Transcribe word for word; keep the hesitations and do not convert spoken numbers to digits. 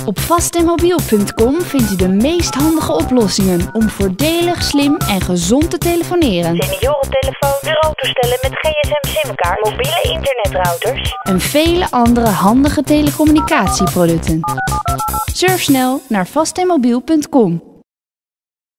Op vast en mobiel punt com vindt u de meest handige oplossingen om voordelig, slim en gezond te telefoneren. Seniorentelefoon, bureautoestellen met gsm-simkaart, mobiele internetrouters en vele andere handige telecommunicatieproducten. Surf snel naar vast en mobiel punt com.